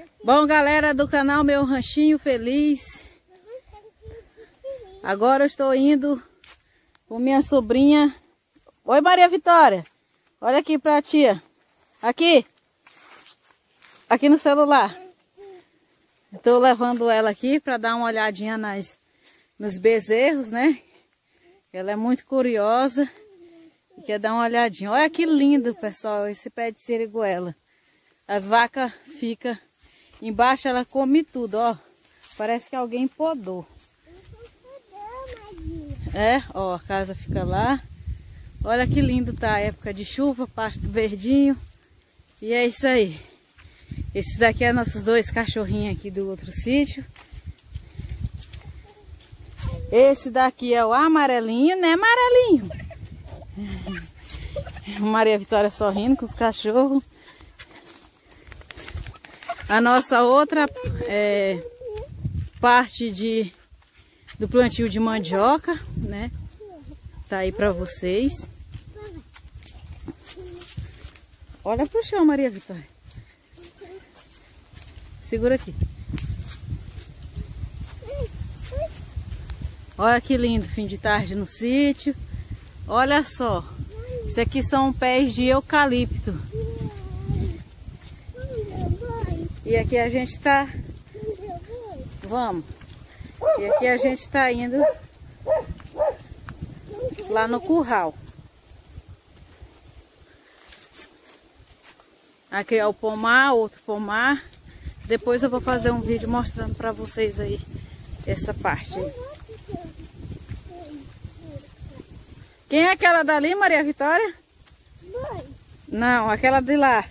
Bom, galera do canal Meu Ranchinho Feliz, agora eu estou indo com minha sobrinha. Oi, Maria Vitória, olha aqui pra tia, aqui no celular. Estou levando ela aqui para dar uma olhadinha nos bezerros, né? Ela é muito curiosa e quer dar uma olhadinha. Olha que lindo, pessoal, esse pé de siriguela. As vacas ficam embaixo, ela come tudo, ó. Parece que alguém podou. É, ó, a casa fica lá. Olha que lindo tá a época de chuva, pasto verdinho. E é isso aí. Esses daqui é nossos dois cachorrinhos aqui do outro sítio. Esse daqui é o amarelinho, né, amarelinho? Maria Vitória sorrindo com os cachorros. A nossa outra parte do plantio de mandioca, né? Tá aí pra vocês. Olha pro chão, Maria Vitória. Segura aqui. Olha que lindo, fim de tarde no sítio. Olha só. Isso aqui são pés de eucalipto. E aqui a gente tá... Vamos. E aqui a gente tá indo lá no curral. Aqui é o pomar, outro pomar. Depois eu vou fazer um vídeo mostrando pra vocês aí essa parte aí. Quem é aquela dali, Maria Vitória? Mãe. Não, aquela de lá.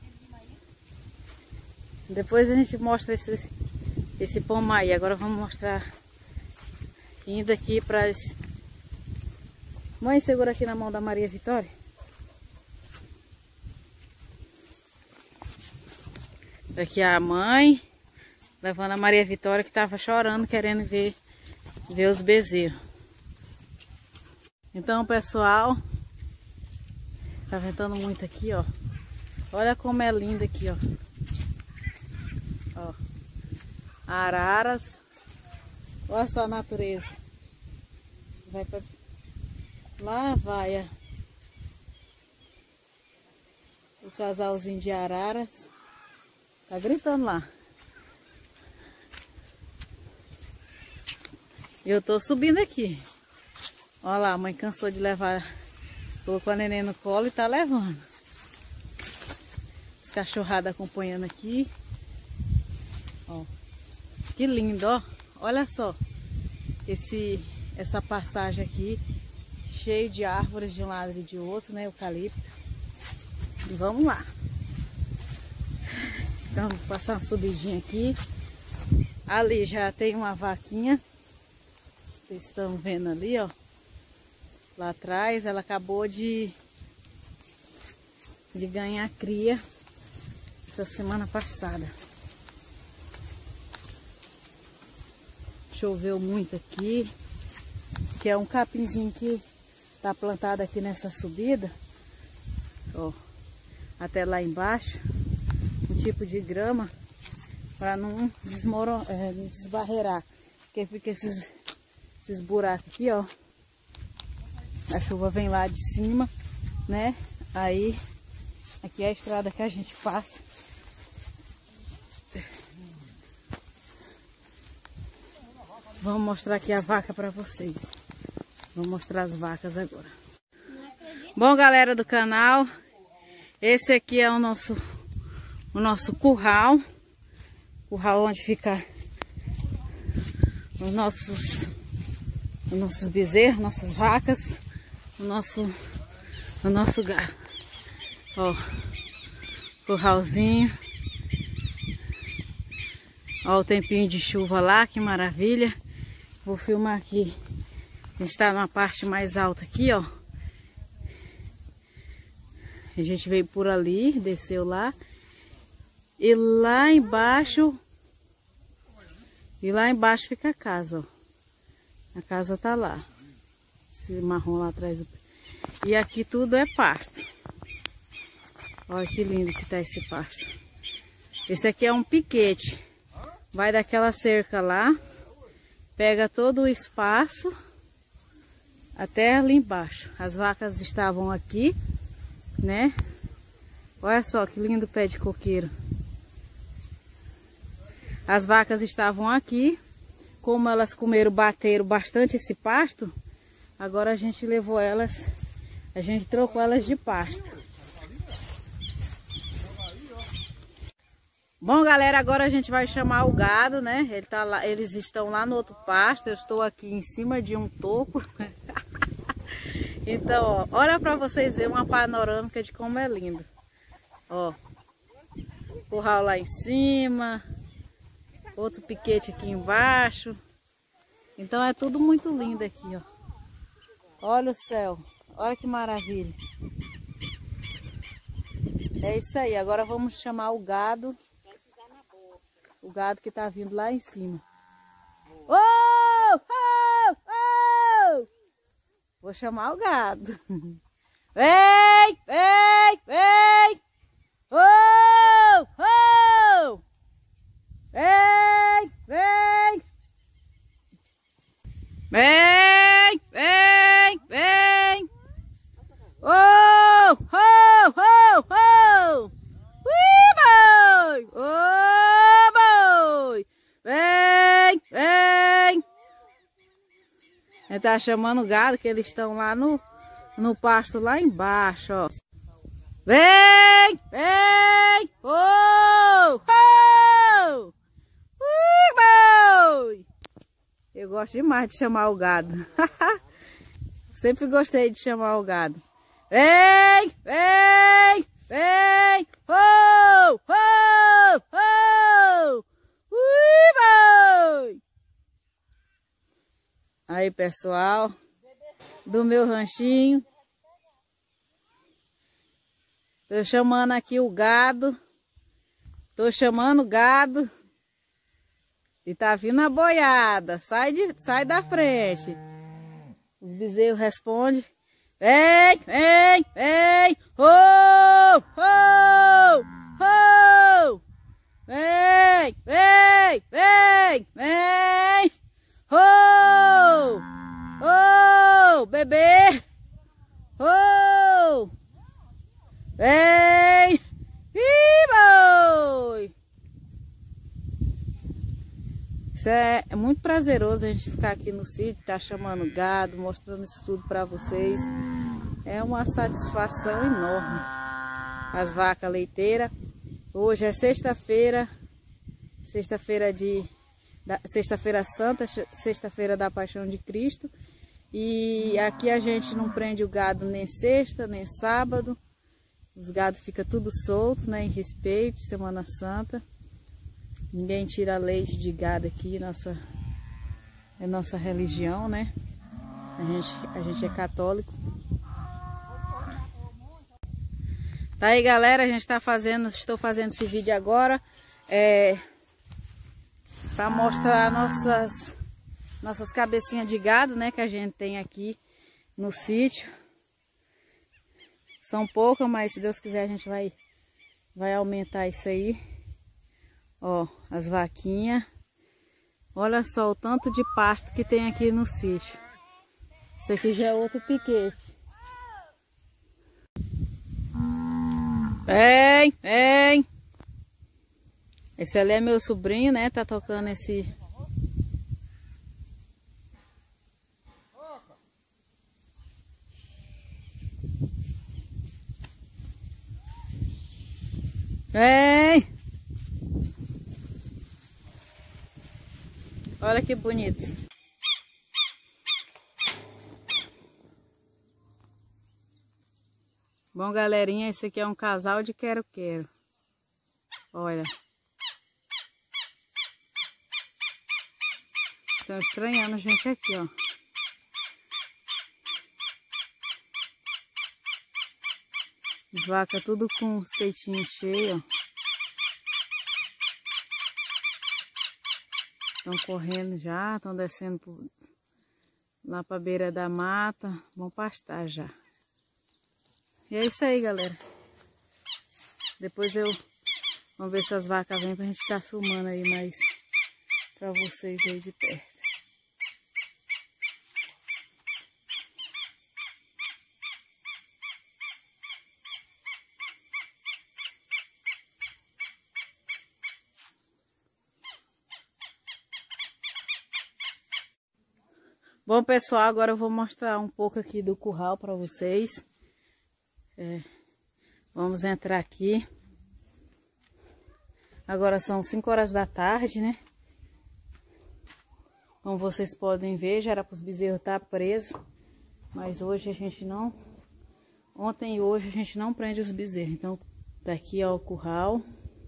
Depois a gente mostra esse pomar aí. Agora vamos mostrar indo aqui para as... Mãe, segura aqui na mão da Maria Vitória. Aqui a mãe levando a Maria Vitória, que estava chorando, querendo ver os bezerros. Então, pessoal, tá ventando muito aqui, ó. Olha como é lindo aqui, ó. Ó, araras. Olha só a natureza. Vai pra... Lá vai o casalzinho de araras. Tá gritando lá. Eu tô subindo aqui. Olha lá, a mãe cansou de levar. Colocou a neném no colo e tá levando. As cachorradas acompanhando aqui. Ó, que lindo, ó. Olha só. Essa passagem aqui. Cheio de árvores de um lado e de outro, né? Eucalipto. E vamos lá. Então, vou passar uma subidinha aqui. Ali já tem uma vaquinha. Vocês estão vendo ali, ó. Lá atrás, ela acabou de ganhar cria essa semana passada. Choveu muito aqui. Que é um capinzinho que tá plantado aqui nessa subida. Ó, até lá embaixo. Um tipo de grama para não desbarreirar, porque fica esses buracos aqui, ó. A chuva vem lá de cima, né? Aí aqui é a estrada que a gente passa. Vamos mostrar aqui a vaca para vocês. Vou mostrar as vacas agora. Bom, galera do canal, esse aqui é o nosso curral. Curral onde fica os nossos bezerros, nossas vacas, o nosso gado. Ó, curralzinho. Ó o tempinho de chuva lá, que maravilha. Vou filmar aqui. A gente está numa parte mais alta aqui, ó. A gente veio por ali, desceu lá. E lá embaixo fica a casa, ó. A casa tá lá. Esse marrom lá atrás. E aqui tudo é pasto. Olha que lindo que tá esse pasto. Esse aqui é um piquete. Vai daquela cerca lá, pega todo o espaço até ali embaixo. As vacas estavam aqui, né? Olha só que lindo pé de coqueiro. As vacas estavam aqui. Como elas bateram bastante esse pasto, agora a gente levou elas, a gente trocou elas de pasto. Bom, galera, agora a gente vai chamar o gado, né? Eles estão lá no outro pasto, eu estou aqui em cima de um toco. Então, ó, olha para vocês verem uma panorâmica de como é lindo. Ó, curral lá em cima, outro piquete aqui embaixo. Então é tudo muito lindo aqui, ó. Olha o céu, olha que maravilha. É isso aí, agora vamos chamar o gado. O gado que tá vindo lá em cima. Oh! Oh! Oh! Vou chamar o gado. Vem! Vem! Vem! Oh! Oh! Vem! Vem! Vem! Vem! Vem! Oh! Oh! Oh! Oh! Boi! Oh, boi! Vem! Vem! Ele tá chamando o gado, que eles estão lá no pasto lá embaixo, ó. Vem! Vem! Oh! Oh! Boi! Eu gosto demais de chamar o gado. Sempre gostei de chamar o gado. Vem! Vem! Vem! Oh! Oh! Oh! Boi! Aí, pessoal, do meu ranchinho. Tô chamando aqui o gado. Tô chamando o gado. E tá vindo a boiada. Sai da frente. Os bezerros respondem. Vem, vem, vem. Oh, oh, oh. Vem, vem, vem, vem. Oh, oh, bebê. Oh, vem. Ih, boi. Isso é muito prazeroso a gente ficar aqui no sítio, tá chamando gado, mostrando isso tudo para vocês. É uma satisfação enorme. As vacas leiteiras. Hoje é sexta-feira, sexta-feira santa, sexta-feira da Paixão de Cristo. E aqui a gente não prende o gado nem sexta, nem sábado. Os gados ficam tudo solto, né, em respeito, Semana Santa. Ninguém tira leite de gado aqui, é nossa religião, né? A gente é católico. Tá aí, galera, estou fazendo esse vídeo agora para mostrar nossas cabecinhas de gado, né, que a gente tem aqui no sítio. São poucas, mas se Deus quiser a gente vai aumentar isso aí. Ó, as vaquinhas. Olha só o tanto de pasto que tem aqui no sítio. Isso aqui já é outro piquete. Vem, vem. Esse ali é meu sobrinho, né? Tá tocando esse... Vem. Olha que bonito. Bom, galerinha, esse aqui é um casal de quero-quero. Olha. Estão estranhando a gente aqui, ó. As vacas tudo com os peitinhos cheios, ó. Estão correndo já, estão descendo lá para a beira da mata. Vão pastar já. E é isso aí, galera. Depois eu Vamos ver se as vacas vêm pra gente estar filmando aí mais pra vocês aí de perto. Bom, pessoal, agora eu vou mostrar um pouco aqui do curral para vocês. Vamos entrar aqui. Agora são 5 horas da tarde, né? Como vocês podem ver, já era para os bezerros estar presos. Mas hoje a gente não... Ontem e hoje a gente não prende os bezerros. Então, daqui ó, o curral.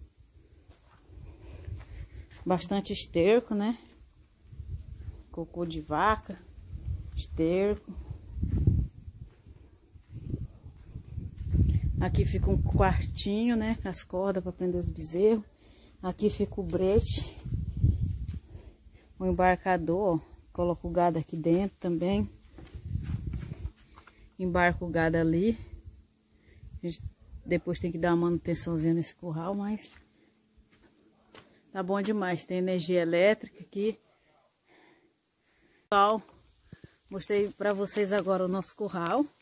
Bastante esterco, né? Cocô de vaca. Esterco. Aqui fica um quartinho, né? Com as cordas para prender os bezerros. Aqui fica o brete. O embarcador, ó. Coloca o gado aqui dentro também. Embarca o gado ali. A gente depois tem que dar uma manutençãozinha nesse curral, mas tá bom demais. Tem energia elétrica aqui. Pessoal, mostrei para vocês agora o nosso curral.